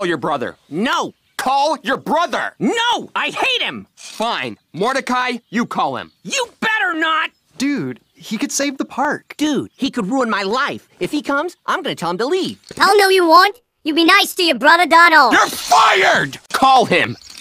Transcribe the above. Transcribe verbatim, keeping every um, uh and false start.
Call your brother. No! Call your brother! No! I hate him! Fine. Mordecai, you call him. You better not! Dude, he could save the park. Dude, he could ruin my life. If he comes, I'm gonna tell him to leave. Oh, no, you won't. You be nice to your brother, Donald. You're fired! Call him.